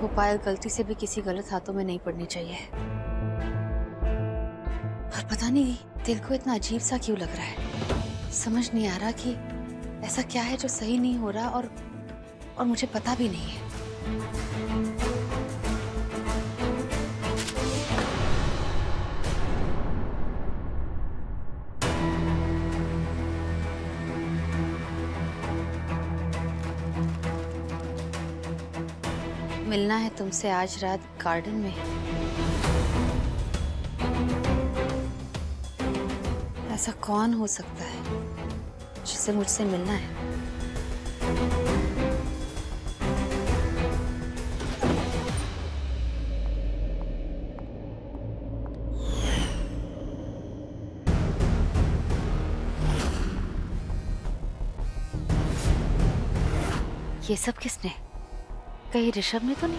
वो पायल गलती से भी किसी गलत हाथों में नहीं पड़नी चाहिए। और पता नहीं दिल को इतना अजीब सा क्यों लग रहा है। समझ नहीं आ रहा कि ऐसा क्या है जो सही नहीं हो रहा और मुझे पता भी नहीं है। मिलना है तुमसे आज रात गार्डन में। ऐसा कौन हो सकता है जिसे मुझसे मिलना है? ये सब किसने? कहीं ऋषभ ने तो नहीं?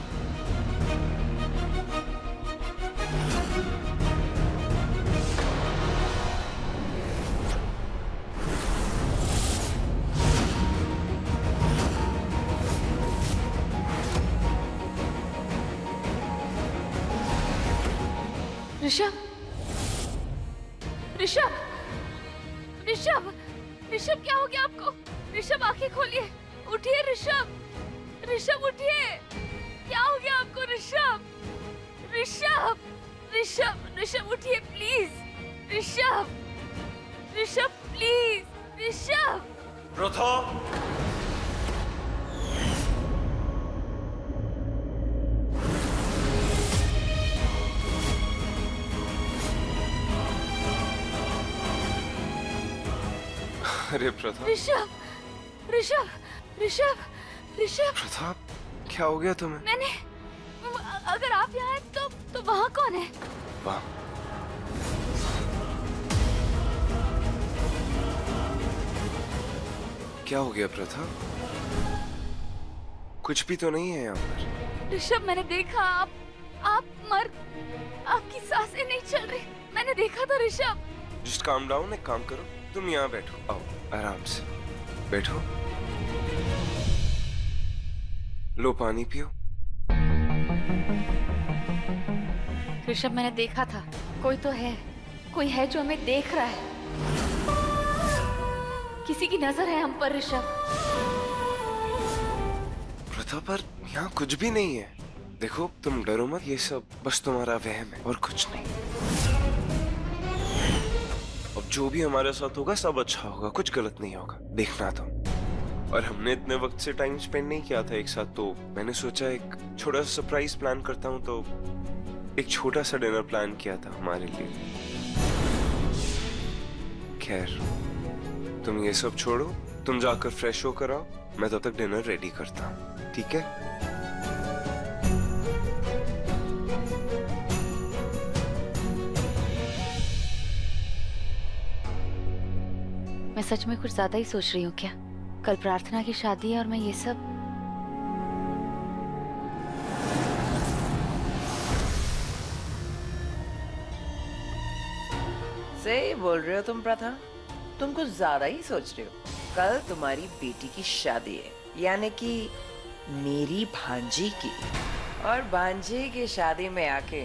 ऋषभ, ऋषभ, ऋषभ, ऋषभ क्या हो गया आपको? ऋषभ आंखें खोलिए, उठिए ऋषभ, ऋषभ उठिए, क्या हो गया आपको ऋषभ? ऋषभ, ऋषभ, ऋषभ उठिए प्लीज, ऋषभ, ऋषभ प्लीज, ऋषभ। प्रथा, अरे प्रथा। ऋषभ, ऋषभ, ऋषभ, ऋषभ। प्रथा, क्या हो गया तुम्हें? मैंने, अगर आप यहाँ हैं तो वहाँ कौन है? वहाँ क्या हो गया प्रथा? कुछ भी तो नहीं है यहाँ पर। ऋषभ, मैंने देखा आप मर, आपकी सांसें नहीं चल रही, मैंने देखा था ऋषभ। जस्ट काम डाउन, एक काम करो, तुम यहाँ बैठो, आओ आराम से बैठो, लो पानी पियो। ऋषभ, मैंने देखा था, कोई तो है, कोई है जो हमें देख रहा है, किसी की नजर है हम पर ऋषभ। प्रथा, पर यहाँ कुछ भी नहीं है। देखो तुम डरो मत, ये सब बस तुम्हारा वहम है और कुछ नहीं। अब जो भी हमारे साथ होगा सब अच्छा होगा, कुछ गलत नहीं होगा, देखना तुम। और हमने इतने वक्त से टाइम स्पेंड नहीं किया था एक साथ, तो मैंने सोचा एक छोटा सा सरप्राइज प्लान करता हूँ, तो एक छोटा सा डिनर प्लान किया था हमारे लिए। खैर तुम ये सब छोड़ो, तुम जाकर फ्रेश होकर आओ, मैं तब तक डिनर रेडी करता हूँ, ठीक है? मैं सच में कुछ ज्यादा ही सोच रही हूँ क्या? कल प्रार्थना की शादी है और मैं ये सब। सही बोल रहे हो तुम प्रथा, तुम कुछ ज्यादा ही सोच रहे हो। कल तुम्हारी बेटी की शादी है, यानी कि मेरी भांजी की, और भांजी की शादी में आके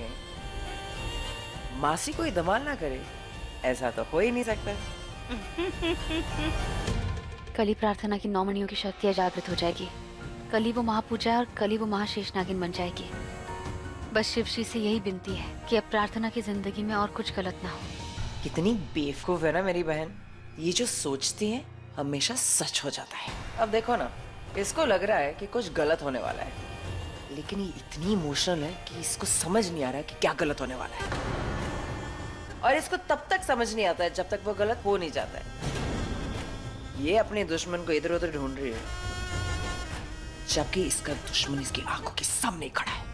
मासी कोई धमाल ना करे, ऐसा तो हो ही नहीं सकता। कल ही प्रार्थना की नौमणियों की शक्तियां जागृत हो जाएगी, कल ही वो महापूजा और कल ही वो महाशेष नागिन बन जाएगी। बस शिवजी से यही विनती है कि अब प्रार्थना की जिंदगी में और कुछ गलत ना हो। कितनी बेवकूफ है ना मेरी बहन, ये जो सोचती है हमेशा सच हो जाता है। अब देखो ना, इसको लग रहा है कि कुछ गलत होने वाला है, लेकिन ये इतनी इमोशनल है कि इसको समझ नहीं आ रहा है कि क्या गलत होने वाला है, और इसको तब तक समझ नहीं आता है जब तक वो गलत हो नहीं जाता है। ये अपने दुश्मन को इधर उधर ढूंढ रही है, जबकि इसका दुश्मन इसकी आंखों के सामने खड़ा है।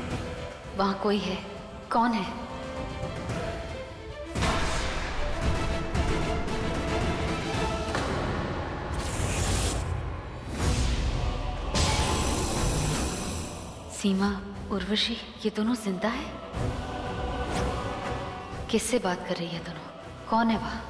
वहां कोई है, कौन है? सीमा, उर्वशी, ये दोनों जिंदा है? किससे बात कर रही है दोनों? कौन है वहां?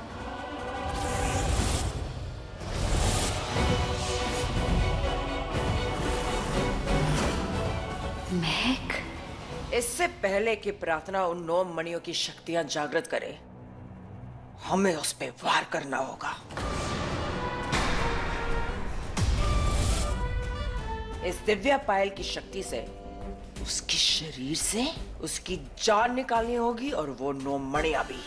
महक? इससे पहले कि प्रार्थना उन 9 मणियों की शक्तियां जागृत करे, हमें उस पे वार करना होगा। इस दिव्या पायल की शक्ति से उसके शरीर से उसकी जान निकालनी होगी और वो 9 मणियां भी।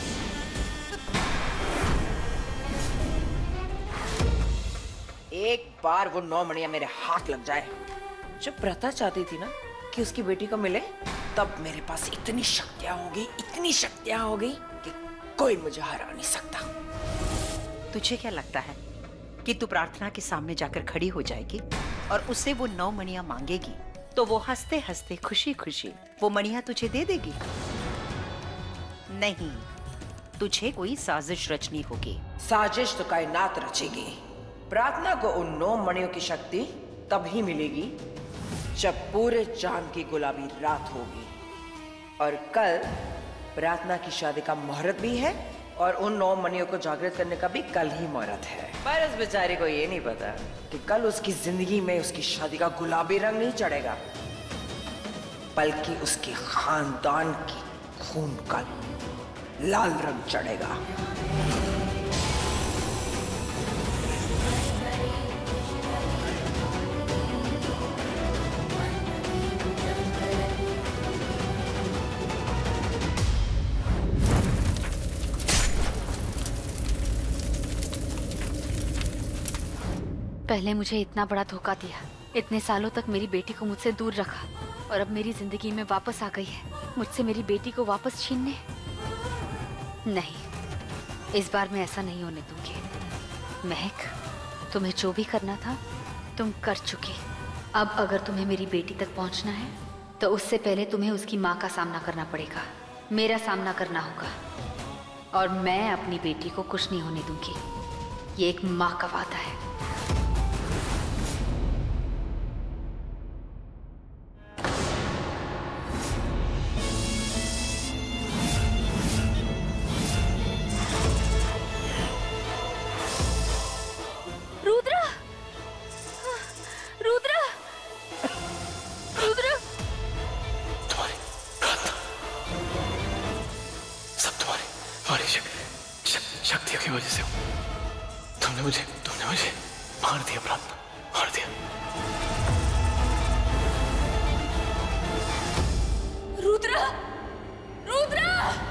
एक बार वो 9 मणियां मेरे हाथ लग जाए, जब प्रथा चाहती थी ना कि उसकी बेटी को मिले, तब मेरे पास इतनी शक्तियां होगी कि कोई मुझे हरा नहीं सकता। तुझे क्या लगता है कि तू प्रार्थना के सामने जाकर खड़ी हो जाएगी और उससे वो 9 मणियां मांगेगी तो वो हंसते हंसते खुशी खुशी वो मणियां तुझे दे देगी? नहीं, तुझे कोई साजिश रचनी होगी। साजिश तो कायनात रचेगी। प्रार्थना को उन 9 मणियों की शक्ति तभी मिलेगी जब पूरे चांद की गुलाबी रात होगी। और कल प्रार्थना की शादी का मुहूर्त भी है और उन 9 मणियों को जागृत करने का भी कल ही मुहूर्त है। पर उस बेचारे को ये नहीं पता कि कल उसकी जिंदगी में उसकी शादी का गुलाबी रंग नहीं चढ़ेगा, बल्कि उसके खानदान की खून का लाल रंग चढ़ेगा। पहले मुझे इतना बड़ा धोखा दिया, इतने सालों तक मेरी बेटी को मुझसे दूर रखा, और अब मेरी जिंदगी में वापस आ गई है मुझसे मेरी बेटी को वापस छीनने। नहीं, इस बार मैं ऐसा नहीं होने दूंगी। महक, तुम्हें जो भी करना था तुम कर चुके। अब अगर तुम्हें मेरी बेटी तक पहुंचना है तो उससे पहले तुम्हें उसकी माँ का सामना करना पड़ेगा, मेरा सामना करना होगा, और मैं अपनी बेटी को कुछ नहीं होने दूंगी। ये एक माँ का वादा है। शक्तियों की वजह से तुमने मुझे मार दिया प्रार्थना, मार दिया। रुद्र, रुद्र!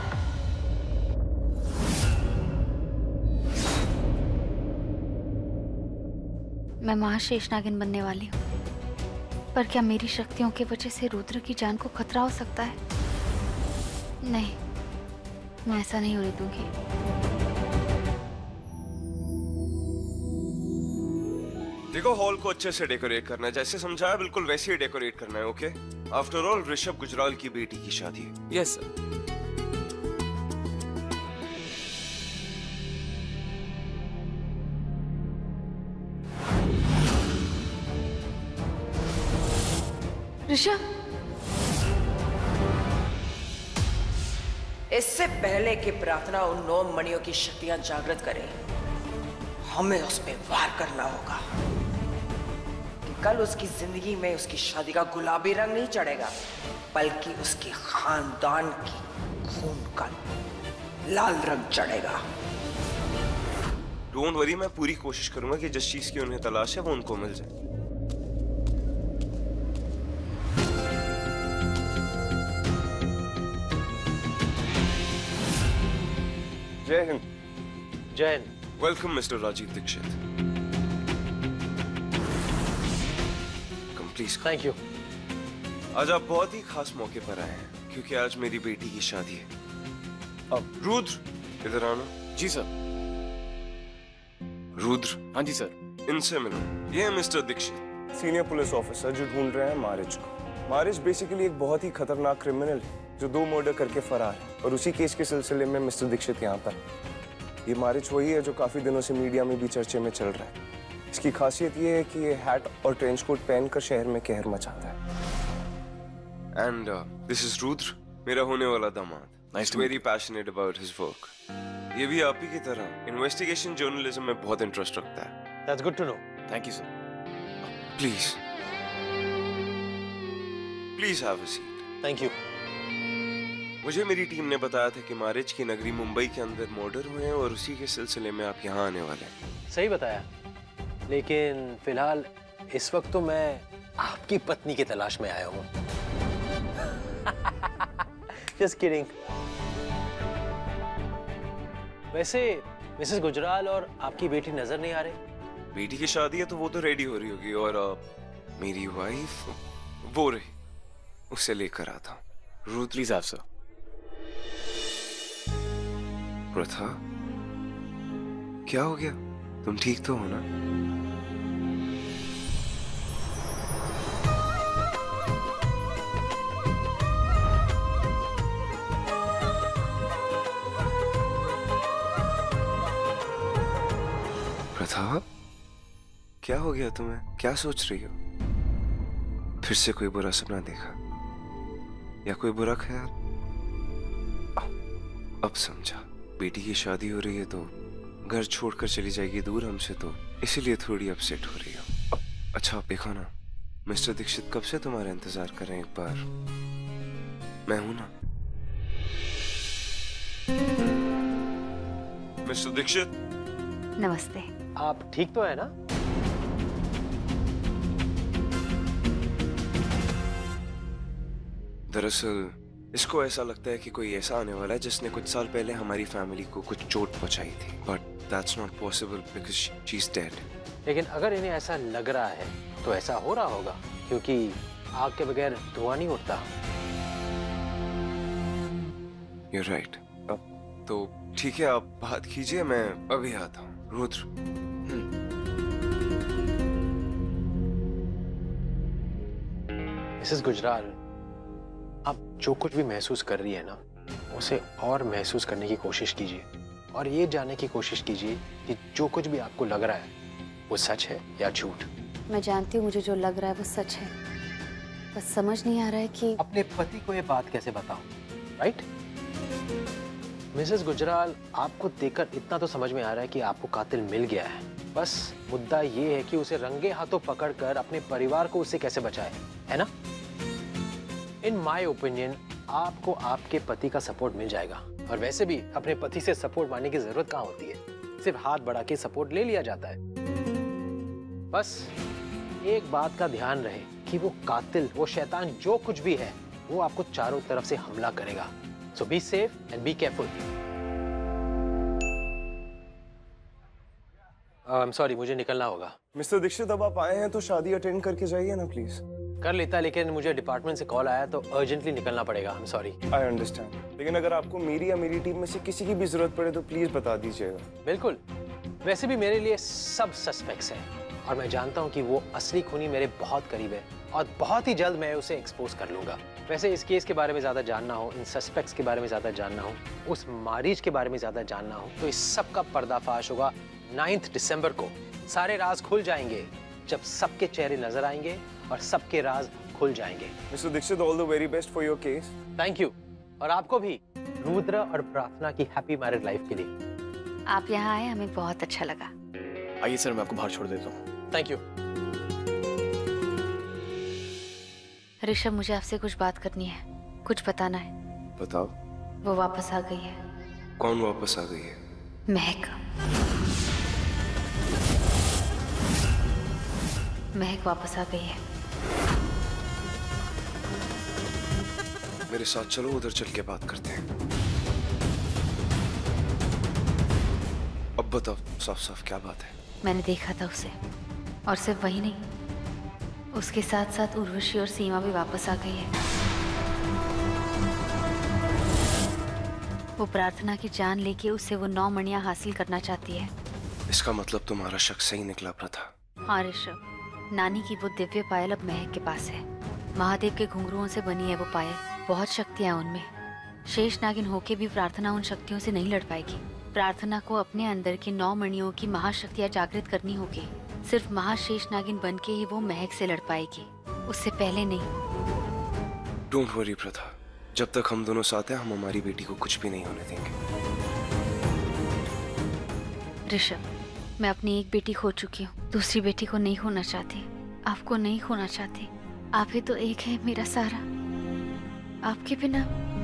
मैं महाशेषनागिन बनने वाली हूँ, पर क्या मेरी शक्तियों की वजह से रुद्र की जान को खतरा हो सकता है? नहीं, मैं ऐसा नहीं होने दूंगी। देखो, हॉल को अच्छे से डेकोरेट करना है, जैसे समझाया बिल्कुल वैसे ही डेकोरेट करना है, okay? After all Rishabh Gujral की बेटी की शादी है। Yes sir. ऋषभ, इससे पहले कि प्रार्थना उन 9 मणियों की शक्तियां जागृत करे, हमें उस पे वार करना होगा कि कल उसकी जिंदगी में उसकी शादी का गुलाबी रंग नहीं चढ़ेगा, बल्कि उसके खानदान की खून का लाल रंग चढ़ेगा। डोंट वरी, मैं पूरी कोशिश करूंगा कि जिस चीज की उन्हें तलाश है वो उनको मिल जाए। जय हिंद। जय हिंद। Welcome mister Rajiv Dixit. Please. Thank you. आज आप बहुत ही खास मौके पर आए हैं, क्योंकि आज मेरी बेटी की शादी है। अब रुद्र, इधर आना। जी सर। रुद्र। हाँ जी सर। इनसे मिलो। ये है mister Dixit, senior police officer जो ढूंढ रहे हैं मारिज को। मारिज बेसिकली एक बहुत ही खतरनाक क्रिमिनल है जो 2 मर्डर करके फरार है, और उसी केस के सिलसिले में मिस्टर दीक्षित यहाँ पर। ये मारिज वही है जो काफी दिनों से मीडिया में भी चर्चे में चल रहा है। इसकी खासियत ये है कि ये हैट और ट्रेंच कोट पहनकर शहर में कहर मचाता है। एंड दिस इज रुद्र, मेरा होने वाला दामाद. Nice to meet very passionate about his work. ये भी आप ही की तरह इन्वेस्टिगेशन जर्नलिज्म में बहुत इंटरेस्ट रखता है. That's good to know. Thank you sir. Please please have a seat. Thank you. मुझे मेरी टीम ने बताया था कि मारिच की नगरी मुंबई के अंदर मर्डर हुए हैं और उसी के सिलसिले में आप यहाँ आने वाले हैं. सही बताया, लेकिन फिलहाल इस वक्त तो मैं आपकी पत्नी की तलाश में आया हूँ. Just kidding. वैसे मिसेस गुजराल और आपकी बेटी नजर नहीं आ रही. बेटी की शादी है तो वो तो रेडी हो रही होगी, और मेरी वाइफ वो रही, उसे लेकर आता हूँ. Rudra. Please have sir. Pratha, क्या हो गया? तुम ठीक तो हो ना? प्रथा, क्या हो गया तुम्हें? क्या सोच रही हो? फिर से कोई बुरा सपना देखा या कोई बुरा ख्याल? अब समझा. बेटी की शादी हो रही है तो घर छोड़कर चली जाएगी दूर हमसे, तो इसीलिए थोड़ी अपसेट हो रही हो. अच्छा देखो ना, मिस्टर दीक्षित कब से तुम्हारा इंतजार कर रहे हैं. एक बार मैं हूं ना. मिस्टर दीक्षित. नमस्ते. आप ठीक तो है ना? दरअसल इसको ऐसा लगता है कि कोई ऐसा आने वाला है जिसने कुछ साल पहले हमारी फैमिली को कुछ चोट पहुंचाई थी, but that's not possible because she is dead. लेकिन अगर इन्हें ऐसा लग रहा है तो ऐसा हो रहा होगा, क्योंकि आग के बगैर धुआं नहीं उठता. You are right. अब तो ठीक है, आप बात कीजिए, मैं अभी आता हूँ. रुद्र. मिसेस गुजराल, आप जो कुछ भी महसूस कर रही है ना, उसे और महसूस करने की कोशिश कीजिए और ये जानने की कोशिश कीजिए कि जो कुछ भी आपको लग रहा है वो सच है या झूठ. मैं जानती हूँ मुझे जो लग रहा है वो सच है, बस समझ नहीं आ रहा है कि अपने पति को ये बात कैसे बताऊं, राइट? मिसेस गुजराल, आपको देखकर इतना तो समझ में आ रहा है कि आपको कातिल मिल गया है. बस मुद्दा ये है कि उसे रंगे हाथों पकड़कर अपने परिवार को उससे कैसे बचाए, है ना? इन माई ओपिनियन आपको आपके पति का सपोर्ट मिल जाएगा. और वैसे भी अपने पति से सपोर्ट मांगने की जरूरत कहाँ होती है, सिर्फ हाथ बढ़ा के सपोर्ट ले लिया जाता है. बस एक बात का ध्यान रहे कि वो कातिल, वो शैतान जो कुछ भी है, वो आपको चारों तरफ से हमला करेगा. So be safe and be careful. I am sorry, मुझे निकलना होगा. मिस्टर दीक्षित, अब आप आए हैं तो शादी अटेंड करके जाइए ना प्लीज. कर लेता, लेकिन मुझे डिपार्टमेंट से कॉल आया तो अर्जेंटली निकलना पड़ेगा. I am sorry. I understand, लेकिन अगर आपको मेरी या मेरी टीम में से किसी की भी जरूरत पड़े तो प्लीज बता दीजिएगा. बिल्कुल. वैसे भी मेरे लिए सब सस्पेक्ट्स हैं और मैं जानता हूं कि वो असली खूनी मेरे बहुत करीब है और बहुत ही जल्द मैं उसे एक्सपोज कर लूंगा. वैसे इस केस के बारे में ज्यादा जानना हो, इन सस्पेक्ट्स के बारे में ज्यादा जानना हो, उस मारीच के बारे में ज्यादा जानना हो, तो इस सब का पर्दाफाश होगा 9 दिसंबर को. सारे राज खुल जाएंगे जब सबके चेहरे नजर आएंगे और सबके राज खुल जाएंगे. Mister Dixit, all the very best for your case. Thank you. और आपको भी रुद्र और प्रार्थना की हैप्पी मैरिड लाइफ के लिए. आप यहाँ आए, हमें बहुत अच्छा लगा. आइए सर, मैं आपको बाहर छोड़ देता हूँ. Thank you. ऋषभ, मुझे आपसे कुछ बात करनी है, कुछ बताना है. बताओ. वो वापस आ गई है. कौन वापस आ गई है? महक. महक वापस आ गई है. मेरे साथ चलो, उधर चल के बात करते हैं. अब बताओ साफ साफ क्या बात है? मैंने देखा था उसे, और सिर्फ वही नहीं, उसके साथ साथ उर्वशी और सीमा भी वापस आ गई है. वो प्रार्थना की जान लेके उससे वो 9 मणियां हासिल करना चाहती है. इसका मतलब तुम्हारा शक सही निकला प्रथा. हाँ ऋषभ, नानी की वो दिव्य पायल अब महक के पास है. महादेव के घुंघरुओं से बनी है वो पायल. बहुत शक्तियां उनमें. शेष नागिन होके भी प्रार्थना उन शक्तियों से नहीं लड़ पाएगी. प्रार्थना को अपने अंदर की 9 मणियों की महाशक्तियां जागृत करनी होगी. सिर्फ महाशेष नागिन बन के ही वो महक से लड़ पाएगी, उससे पहले नहीं. डोंट वरी प्रथा, जब तक हम दोनों साथ हैं हम हमारी बेटी को कुछ भी नहीं होने देंगे। ऋषभ, मैं अपनी एक बेटी खो चुकी हूँ, दूसरी बेटी को नहीं खोना चाहती, आपको नहीं खोना चाहती। आप ही तो एक है मेरा सारा। आपके बिना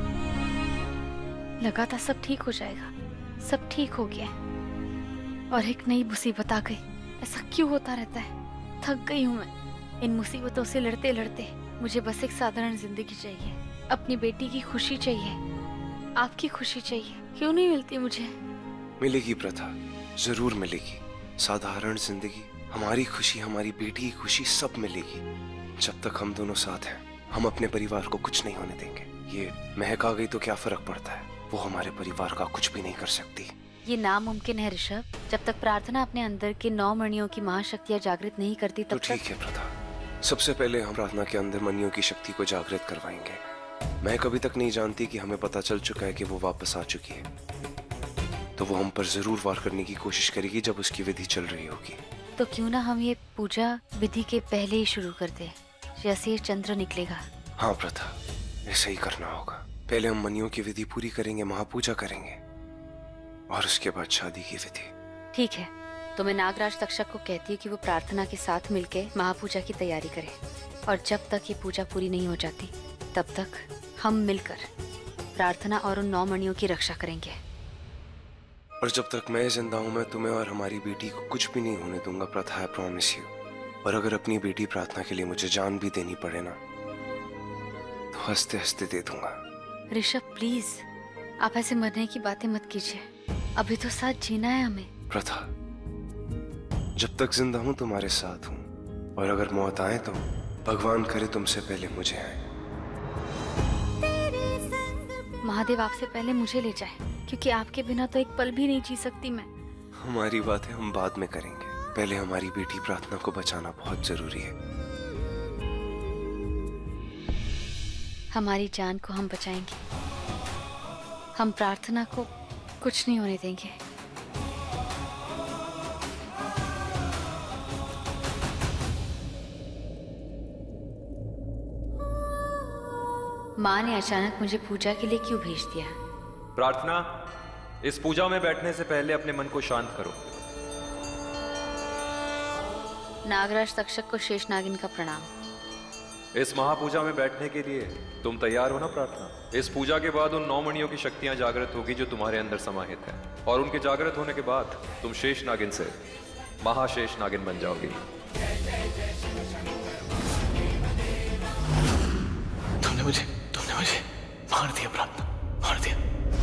लगा था सब ठीक हो जाएगा, सब ठीक हो गया और एक नई मुसीबत आ गई। ऐसा क्यों होता रहता है? थक गई हूँ मैं इन मुसीबतों से लड़ते लड़ते। मुझे बस एक साधारण जिंदगी चाहिए, अपनी बेटी की खुशी चाहिए, आपकी खुशी चाहिए। क्यों नहीं मिलती मुझे? मिलेगी प्रथा, जरूर मिलेगी। साधारण जिंदगी, हमारी खुशी, हमारी बेटी की खुशी सब मिलेगी। जब तक हम दोनों साथ हैं हम अपने परिवार को कुछ नहीं होने देंगे। ये महक आ गई तो क्या फर्क पड़ता है, वो हमारे परिवार का कुछ भी नहीं कर सकती। ये नामुमकिन है ऋषभ। जब तक प्रार्थना अपने अंदर के 9 मणियों की महाशक्तियां जागृत नहीं करती तब तो ठीक है प्रथा, सबसे पहले हम प्रार्थना के अंदर मणियों की शक्ति को जागृत करवाएंगे। मैं कभी तक नहीं जानती कि हमें पता चल चुका है कि वो वापस आ चुकी है, तो वो हम पर जरूर वार करने की कोशिश करेगी जब उसकी विधि चल रही होगी। तो क्यों ना हम ये पूजा विधि के पहले ही शुरू कर दें, जैसे ये चंद्र निकलेगा। हाँ प्रथा, ऐसा ही करना होगा। पहले हम मणियों की विधि पूरी करेंगे, महापूजा करेंगे और उसके बाद शादी की विधि। ठीक है, तो मैं नागराज तक्षक को कहती हूँ कि वो प्रार्थना के साथ मिलके महापूजा की तैयारी करे और जब तक ये पूजा पूरी नहीं हो जाती तब तक हम मिलकर प्रार्थना और उन 9 मणियों की रक्षा करेंगे। और जब तक मैं जिंदा हूँ मैं तुम्हें और हमारी बेटी को कुछ भी नहीं होने दूंगा प्रथा, आई प्रॉमिस यू। और अगर अपनी बेटी प्रार्थना के लिए मुझे जान भी देनी पड़े ना तो हंसते हंसते दे दूंगा। ऋषभ प्लीज, आप ऐसे मरने की बातें मत कीजिए, अभी तो साथ जीना है हमें। प्रथा, जब तक जिंदा हूँ तुम्हारे साथ हूँ और अगर मौत आए तो भगवान करे तुमसे पहले मुझे आए। महादेव आपसे पहले मुझे ले जाए, क्योंकि आपके बिना तो एक पल भी नहीं जी सकती मैं। हमारी बातें हम बाद में करेंगे, पहले हमारी बेटी प्रार्थना को बचाना बहुत जरूरी है। हमारी जान को हम बचाएंगे, हम प्रार्थना को कुछ नहीं होने देंगे। माँ ने अचानक मुझे पूजा के लिए क्यों भेज दिया? प्रार्थना, इस पूजा में बैठने से पहले अपने मन को शांत करो। नागराज तक्षक को शेष नागिन का प्रणाम। इस महापूजा में बैठने के लिए तुम तैयार हो ना प्रार्थना? इस पूजा के बाद उन 9 मणियों की शक्तियां जागृत होगी जो तुम्हारे अंदर समाहित है, और उनके जागृत होने के बाद तुम शेष नागिन से महाशेष नागिन बन जाओगी। तुमने मुझे मार दिया प्रार्थना, मार दिया।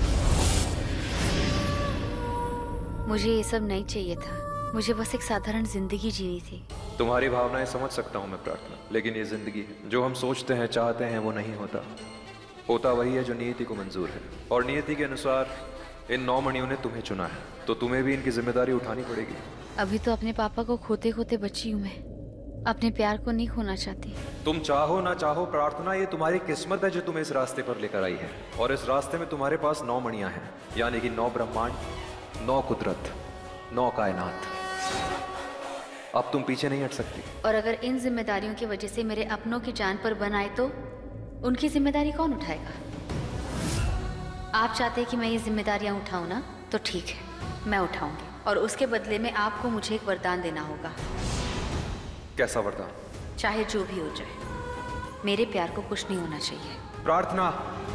मुझे ये सब नहीं चाहिए था, मुझे बस एक साधारण जिंदगी जीनी थी। तुम्हारी भावनाएं समझ सकता हूं मैं प्रार्थना, लेकिन ये जिंदगी है, जो हम सोचते हैं चाहते हैं वो नहीं होता। होता वही है जो नियति को मंजूर है, और नियति के अनुसार इन 9 मणियों ने तुम्हें चुना है, तो तुम्हें भी इनकी जिम्मेदारी उठानी पड़ेगी। अभी तो अपने पापा को खोते खोते बची हूँ मैं, अपने प्यार को नहीं खोना चाहती। तुम चाहो ना चाहो प्रार्थना, ये तुम्हारी किस्मत है जो तुम्हें इस रास्ते पर लेकर आई है, और इस रास्ते में तुम्हारे पास 9 मणियां हैं, यानी कि 9 ब्रह्मांड, 9 कुदरत, 9 कायनात। अब तुम पीछे नहीं हट सकती। और अगर इन जिम्मेदारियों की वजह से मेरे अपनों की जान पर बन आए तो उनकी जिम्मेदारी कौन उठाएगा? आप चाहते हैं कि मैं ये जिम्मेदारियां उठाऊं ना, तो ठीक है, मैं उठाऊंगी, और उसके बदले में आपको मुझे एक वरदान देना होगा। कैसा वरदान? चाहे जो भी हो जाए, मेरे प्यार को कुछ नहीं होना चाहिए। प्रार्थना,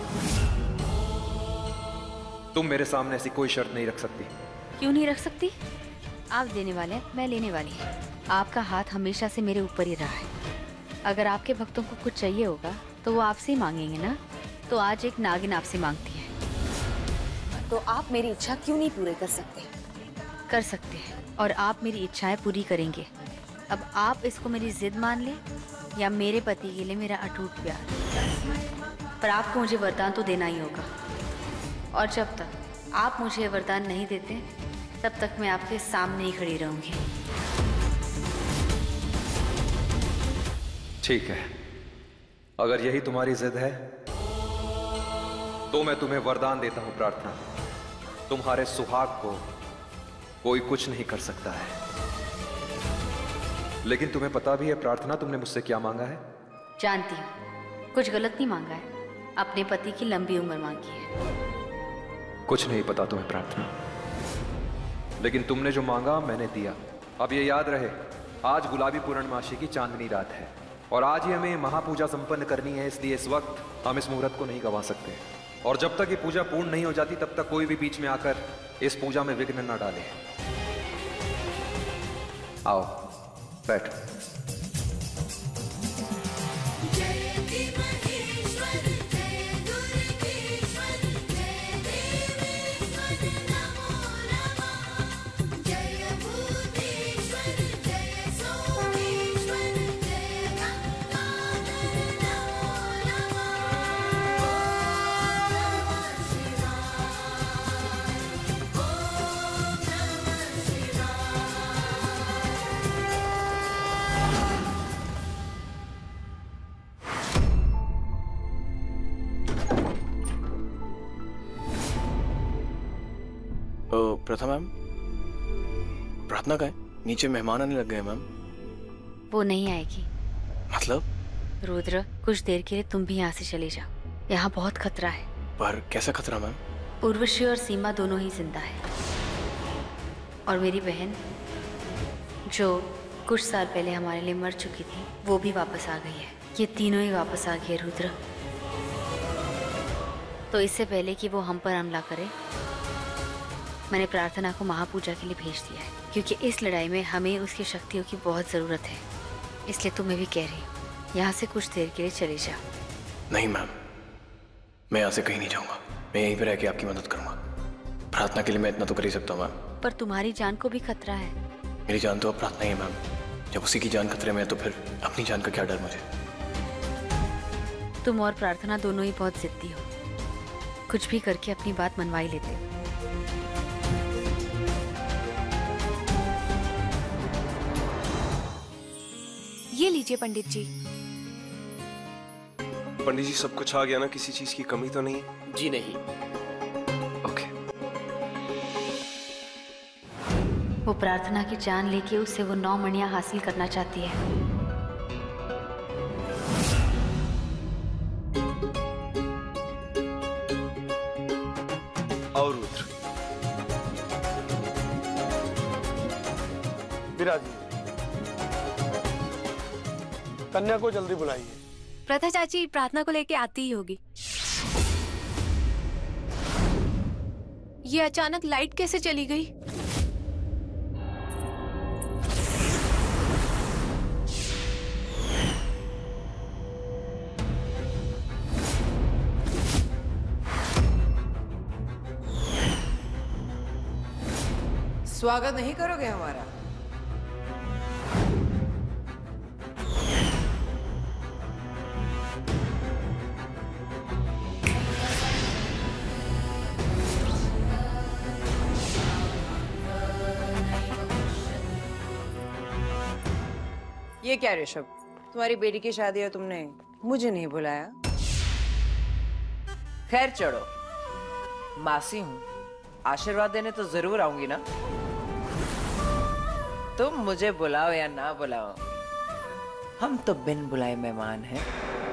तुम मेरे सामने ऐसी कोई शर्त नहीं रख सकती। क्यों नहीं रख सकती? आप देने वाले हैं, मैं लेने वाली हूँ। आपका हाथ हमेशा से मेरे ऊपर ही रहा है। अगर आपके भक्तों को कुछ चाहिए होगा तो वो आपसे ही मांगेंगे ना। तो आज एक नागिन आपसे मांगती है, तो आप मेरी इच्छा क्यों नहीं पूरी कर सकते? कर सकते हैं, और आप मेरी इच्छाएं पूरी करेंगे। अब आप इसको मेरी जिद मान लें या मेरे पति के लिए मेरा अटूट प्यार, पर आपको मुझे वरदान तो देना ही होगा। और जब तक आप मुझे वरदान नहीं देते तब तक मैं आपके सामने ही खड़ी रहूंगी। ठीक है, अगर यही तुम्हारी जिद है तो मैं तुम्हें वरदान देता हूं प्रार्थना, तुम्हारे सुहाग को कोई कुछ नहीं कर सकता है। लेकिन तुम्हें पता भी है प्रार्थना, तुमने मुझसे क्या मांगा है? जानती हूँ, कुछ गलत नहीं मांगा है, अपने पति की लंबी उम्र मांगी है। कुछ नहीं पता तुम्हें प्रार्थना, लेकिन तुमने जो मांगा मैंने दिया। अब ये याद रहे, आज गुलाबी पूर्णमासी की चांदनी रात है और आज ही हमें महापूजा संपन्न करनी है, इसलिए इस वक्त हम इस मुहूर्त को नहीं गंवा सकते। और जब तक ये पूजा पूर्ण नहीं हो जाती तब तक कोई भी बीच में आकर इस पूजा में विघ्न न डाले। आओ बैठो। प्रथा मैम, प्रार्थना का है? नीचे मेहमान आने लग गए मैम। वो नहीं आएगी। मतलब? रुद्र, कुछ देर के लिए तुम भी यहाँ से चले जाओ, यहाँ बहुत खतरा है। पर कैसा खतरा मैम? उर्वशी और सीमा दोनों ही जिंदा है, और मेरी बहन जो कुछ साल पहले हमारे लिए मर चुकी थी वो भी वापस आ गई है। ये तीनों ही वापस आ गए रुद्र। तो इससे पहले कि वो हम पर हमला करे, मैंने प्रार्थना को महापूजा के लिए भेज दिया है, क्योंकि इस लड़ाई में हमें उसकी शक्तियों की बहुत ज़रूरत है। इसलिए तुम्हें भी कह रही हूँ, यहाँ से कुछ देर के लिए चले जाओ। नहीं मैम, मैं यहाँ से कहीं नहीं जाऊँगा। मैं यहीं पर रह के आपकी मदद करूँगा। प्रार्थना के लिए मैं इतना तो कर ही सकता हूँ मैम। पर तुम्हारी जान को भी खतरा है। मेरी जान तो अब प्रार्थना ही है मैम। जब उसी की जान खतरे में है तो फिर अपनी जान का क्या डर मुझे। तुम और प्रार्थना दोनों ही बहुत जिद्दी हो, कुछ भी करके अपनी बात मनवा ही लेते हो। ये लीजिए पंडित जी। पंडित जी, सब कुछ आ गया ना? किसी चीज की कमी तो नहीं? जी नहीं। ओके। वो प्रार्थना की जान लेके उससे वो 9 मणियां हासिल करना चाहती है। और रुद्र, विराजी, कन्या को जल्दी बुलाइए। प्रथा चाची प्रार्थना को लेके आती ही होगी। ये अचानक लाइट कैसे चली गई? स्वागत नहीं करोगे हमारा? ये क्या ऋषभ, तुम्हारी बेटी की शादी है, तुमने मुझे नहीं बुलाया? खैर चढ़ो, मासी हूं, आशीर्वाद देने तो जरूर आऊंगी ना। तुम मुझे बुलाओ या ना बुलाओ, हम तो बिन बुलाए मेहमान हैं।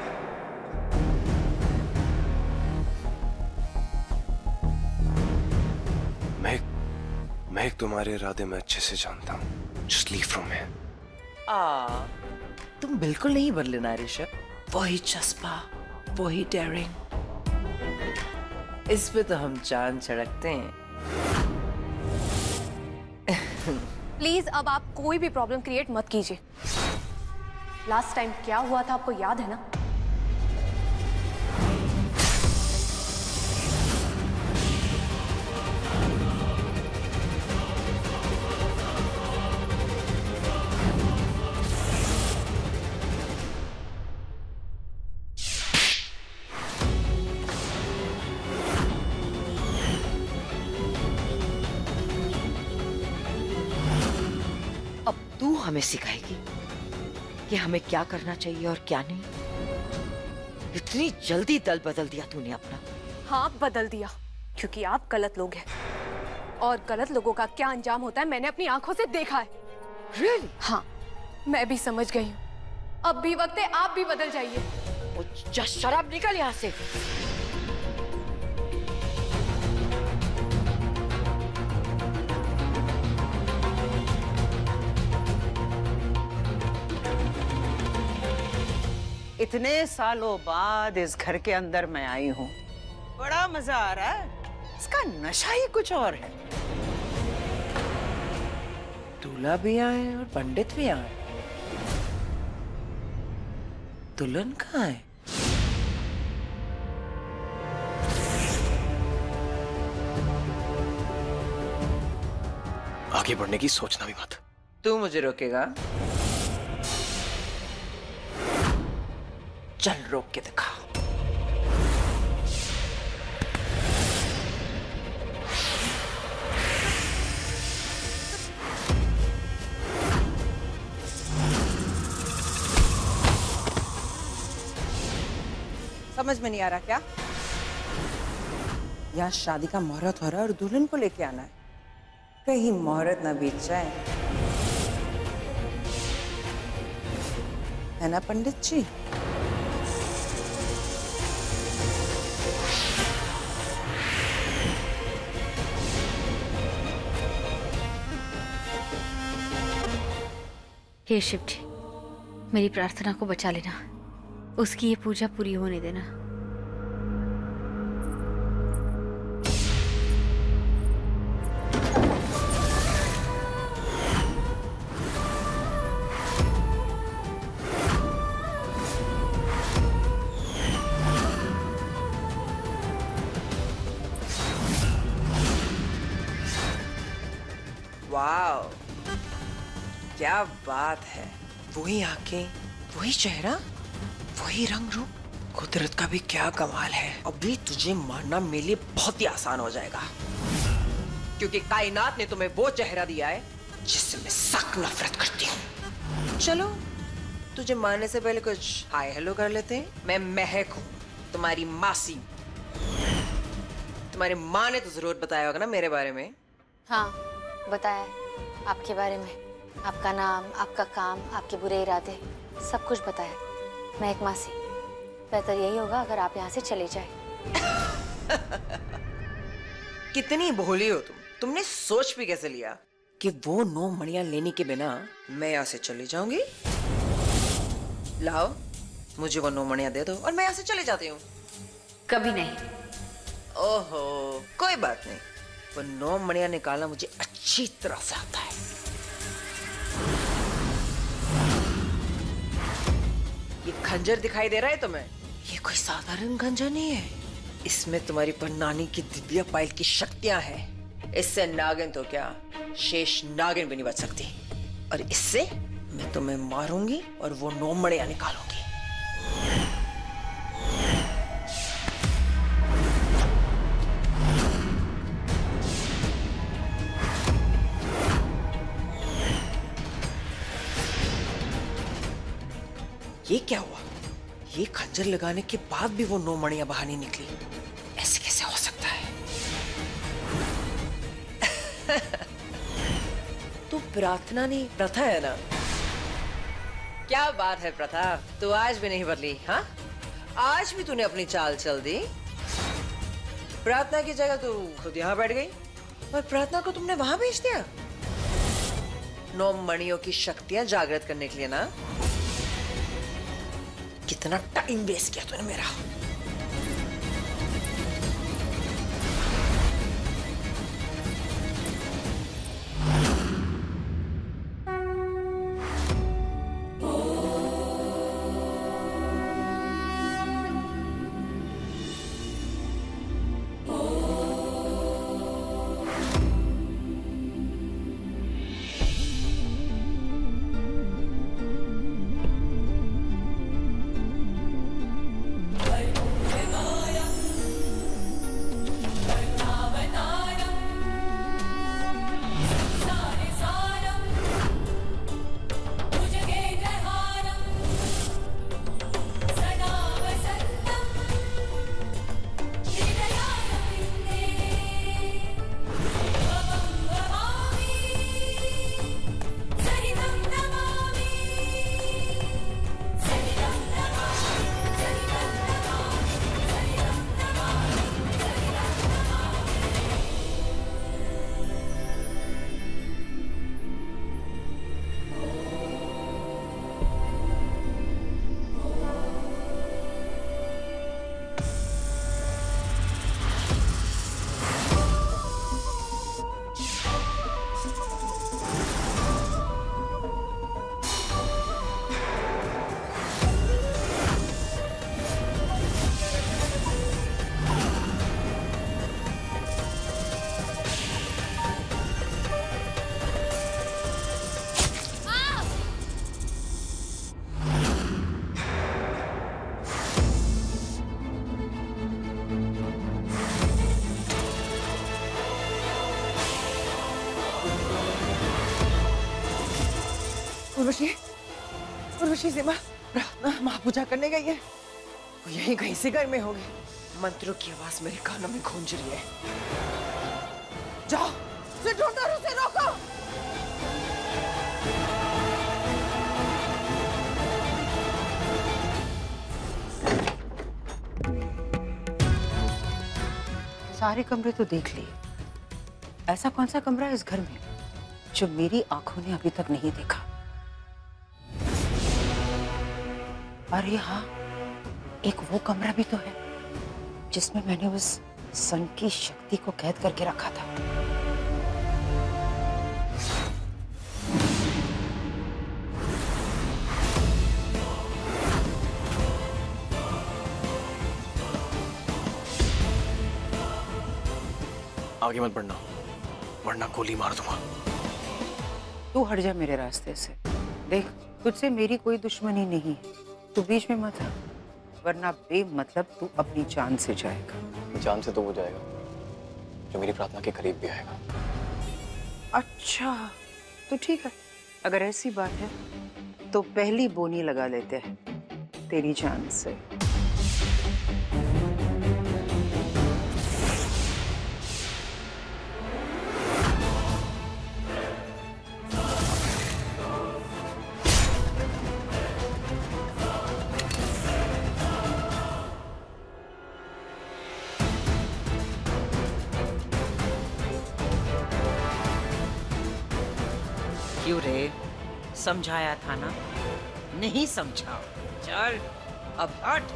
मैं तुम्हारे इरादे में अच्छे से जानता हूँ। Just leave from here. तुम बिल्कुल नहीं बदले ना ऋषभ, वही जज्बा, वही डेयरिंग, इस पे तो हम चांद छिड़कते हैं। प्लीज अब आप कोई भी प्रॉब्लम क्रिएट मत कीजिए। लास्ट टाइम क्या हुआ था आपको याद है ना? तू हमें सिखाएगी कि हमें क्या करना चाहिए और क्या नहीं। इतनी जल्दी दल बदल दिया तूने अपना। हाँ बदल दिया, क्योंकि आप गलत लोग हैं और गलत लोगों का क्या अंजाम होता है मैंने अपनी आंखों से देखा है। Really? हाँ, मैं भी समझ गई हूँ। अब भी वक्त है आप भी बदल जाइए। जा, शराब निकल यहाँ से। इतने सालों बाद इस घर के अंदर मैं आई हूँ, बड़ा मजा आ रहा है। इसका नशा ही कुछ और है। दूल्हा भी आए और पंडित भी आए, दुल्हन कहाँ है? आगे बढ़ने की सोचना भी मत। तू मुझे रोकेगा? चल रोक के दिखा। समझ में नहीं आ रहा क्या? यहाँ शादी का मुहूर्त हो रहा है और दुल्हन को लेके आना है। कहीं मुहूर्त ना बीत जाए, है ना पंडित जी? हे शिव जी, मेरी प्रार्थना को बचा लेना, उसकी ये पूजा पूरी होने देना। वाह, क्या बात है। वही आंखें, वही चेहरा, वही रंग रूप। कुदरत का भी क्या कमाल है। अभी तुझे मारना मेरे लिए बहुत ही आसान हो जाएगा, क्योंकि कायनात ने तुम्हें वो चेहरा दिया है जिससे मैं सख्त नफरत करती हूँ। चलो, तुझे मारने से पहले कुछ हाय हेलो कर लेते हैं। मैं महक हूँ, तुम्हारी मासी। तुम्हारी माँ ने तो जरूर बताया होगा ना मेरे बारे में। हाँ, बताया आपके बारे में, आपका नाम, आपका काम, आपके बुरे इरादे, सब कुछ बताया। मैं एक मासी, बेहतर यही होगा अगर आप यहाँ से चले जाए। कितनी भोली हो तुम। तुमने सोच भी कैसे लिया कि वो 9 मणियां लेने के बिना मैं यहाँ से चली जाऊंगी? लाओ, मुझे वो 9 मणियां दे दो और मैं यहाँ से चली जाती हूँ। कभी नहीं। ओहो, कोई बात नहीं। वो 9 मणियां निकालना मुझे अच्छी तरह से आता है। ये खंजर दिखाई दे रहा है तुम्हें? ये कोई साधारण खंजर नहीं है। इसमें तुम्हारी परनानी की दिव्य पायल की शक्तियां हैं। इससे नागिन तो क्या, शेष नागिन भी नहीं बच सकती। और इससे मैं तुम्हें मारूंगी और वो 9 मणियां निकालूंगी। ये क्या हुआ? ये खंजर लगाने के बाद भी वो 9 मणियां बाहर नहीं निकली। ऐसे कैसे हो सकता है? तो प्रार्थना नहीं, प्रथा है ना? क्या बात है प्रथा, तू आज भी नहीं बदली। हाँ, आज भी तूने अपनी चाल चल दी। प्रार्थना की जगह तू खुद यहाँ बैठ गई और प्रार्थना को तुमने वहां भेज दिया 9 मणियों की शक्तियां जागृत करने के लिए ना? कितना टाइम वेस्ट किया तूने मेरा। उर्वशी सीमा प्रार्थना माँ पूजा करने गई है। वो यहीं कहीं से घर में होगी। मंत्रों की आवाज मेरे कानों में गूंज रही है। जाओ उसे ढूंढो और उसे रोको। सारे कमरे तो देख लिए, ऐसा कौन सा कमरा है इस घर में जो मेरी आंखों ने अभी तक नहीं देखा? अरे हाँ, एक वो कमरा भी तो है जिसमें मैंने उस सन की शक्ति को कैद करके रखा था। आगे मत बढ़ना, वरना गोली मार दूंगा। तू हट जा मेरे रास्ते से। देख, तुझसे मेरी कोई दुश्मनी नहीं है, तू बीच में मत आ, वरना बेमतलब तू अपनी जान से जाएगा। जान से तो वो जाएगा जो मेरी प्रार्थना के करीब भी आएगा। अच्छा, तो ठीक है, अगर ऐसी बात है तो पहली बोनी लगा लेते हैं तेरी जान से। क्यों रे, समझाया था ना? नहीं समझाओ, चल अब हट।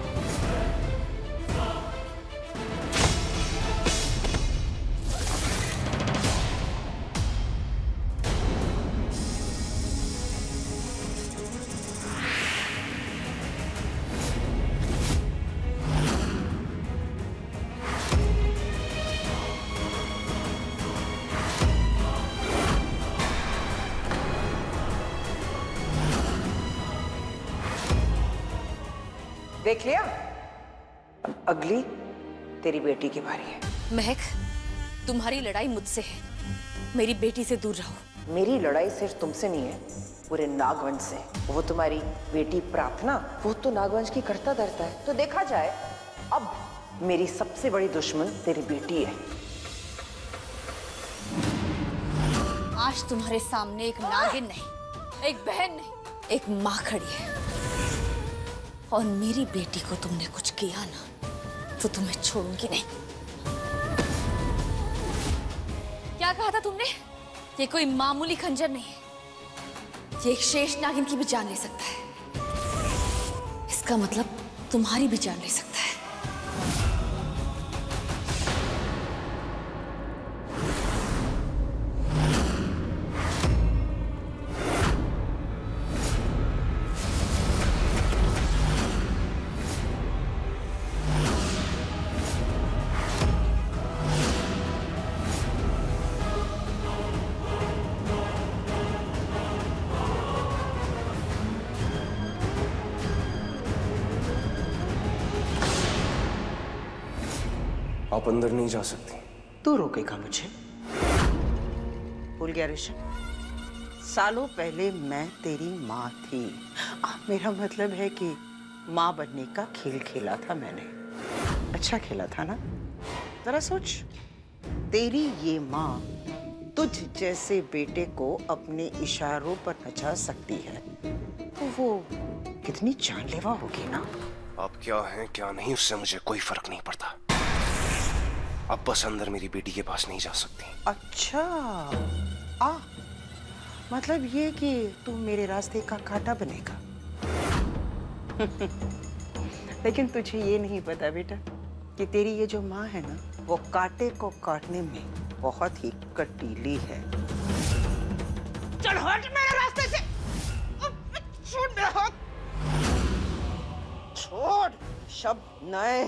देख लिया? अब अगली तेरी बेटी की बारी है। महक, तुम्हारी लड़ाई मुझसे है, मेरी बेटी से दूर रहो। मेरी लड़ाई सिर्फ तुमसे नहीं है, पूरे नागवंश से। वो तुम्हारी बेटी प्रार्थना, वो तो नागवंश की करता धरता है। तो देखा जाए, अब मेरी सबसे बड़ी दुश्मन तेरी बेटी है। आज तुम्हारे सामने एक नागिन नहीं, एक बहन नहीं, एक माँ खड़ी है। और मेरी बेटी को तुमने कुछ किया ना, तो तुम्हें छोड़ूंगी नहीं। क्या कहा था तुमने? ये कोई मामूली खंजर नहीं है, ये एक शेष नागिन की भी जान ले सकता है। इसका मतलब तुम्हारी भी जान ले सकता है। आप अंदर नहीं जा सकती। तू रोकेगा मुझे? भूल गया ऋषभ, सालों पहले मैं तेरी माँ थी। मेरा मतलब है कि माँ बनने का खेल खेला था मैंने। अच्छा खेला था ना? जरा सोच, तेरी ये माँ तुझ जैसे बेटे को अपने इशारों पर नचा सकती है, तो वो कितनी जानलेवा होगी ना? आप क्या हैं क्या नहीं, उससे मुझे कोई फर्क नहीं पड़ता। आप बस अंदर मेरी बेटी के पास नहीं जा सकती। अच्छा, मतलब ये कि तू मेरे रास्ते का कांटा बनेगा। लेकिन तुझे ये नहीं पता बेटा कि तेरी ये जो माँ है ना, वो कांटे को काटने में बहुत ही कटीली है। चल हट मेरे रास्ते से! छोड़ मेरा हाथ! छोड़! शब्द नए!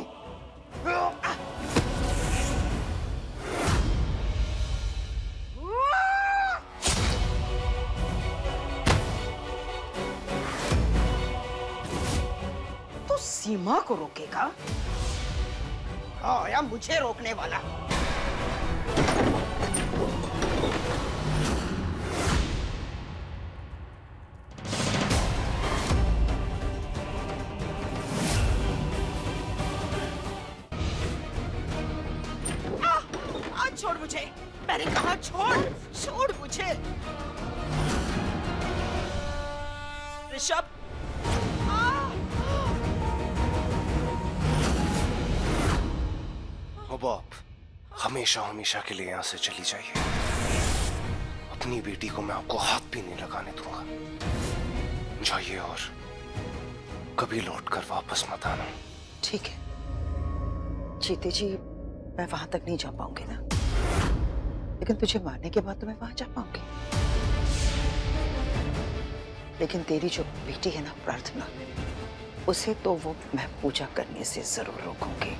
तो सीमा को रोकेगा? हाँ, या मुझे रोकने वाला? मुझे, मैंने कहा छोड़, छोड़ मुझे। ऋषभ, अब आप हमेशा हमेशा के लिए यहाँ से चली जाइए। अपनी बेटी को मैं आपको हाथ भी नहीं लगाने दूंगा। जाइए और कभी लौट कर वापस मत आना। ठीक है जीते जी, मैं वहां तक नहीं जा पाऊंगी ना, लेकिन तुझे मारने के बाद तो मैं वहां जा पाऊंगी। लेकिन तेरी जो बेटी है ना प्रार्थना, उसे तो वो मैं पूजा करने से जरूर रोकूंगी।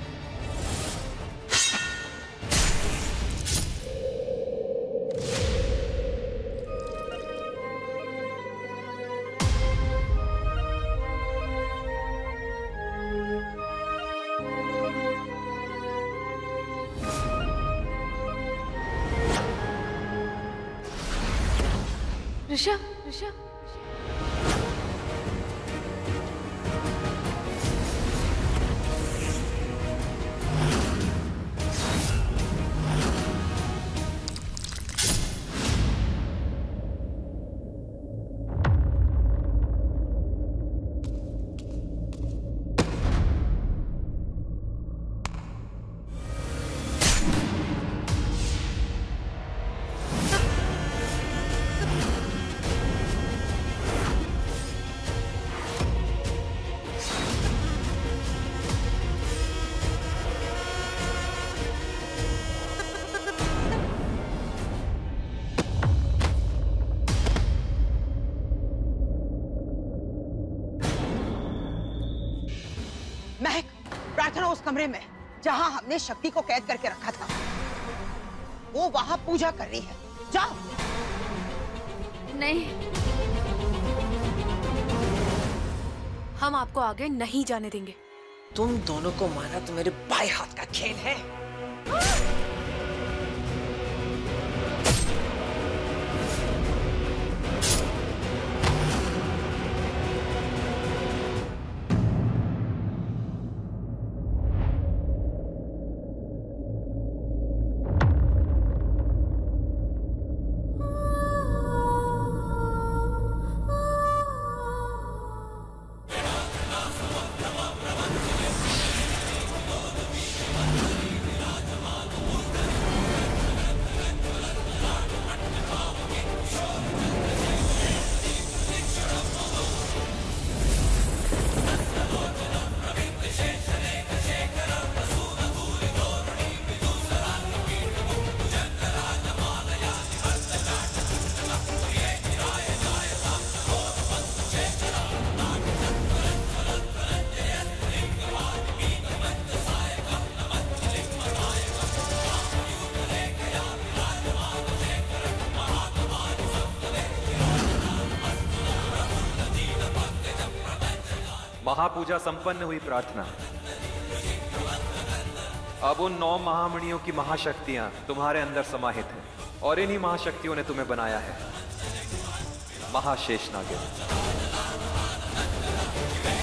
ऋषभ, ऋषभ, महक, प्रार्थना उस कमरे में जहां हमने शक्ति को कैद करके रखा था, वो वहां पूजा कर रही है। जाओ। नहीं, हम आपको आगे नहीं जाने देंगे। तुम दोनों को मारना तो मेरे बाएं हाथ का खेल है। महापूजा संपन्न हुई प्रार्थना। अब उन 9 महामणियों की महाशक्तियां तुम्हारे अंदर समाहित हैं और इन्हीं महाशक्तियों ने तुम्हें बनाया है महाशेष नागिन।